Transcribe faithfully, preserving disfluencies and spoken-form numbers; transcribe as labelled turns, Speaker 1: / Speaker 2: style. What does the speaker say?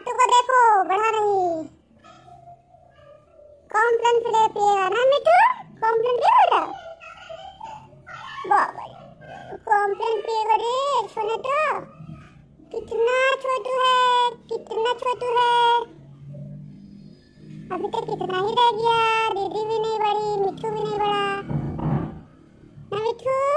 Speaker 1: मिट्टू को देखो बढ़ा नहीं। कॉम्प्लेन पिएगा ना मिट्टू? कॉम्प्लेन पिएगा बाबा, कॉम्प्लेन पिएगा रे। सुने तो कितना छोटू है, कितना छोटू है। अभी तक कितना ही रह गया। दीदी भी नहीं बड़ी, मिट्टू भी नहीं बड़ा ना मिट्टू।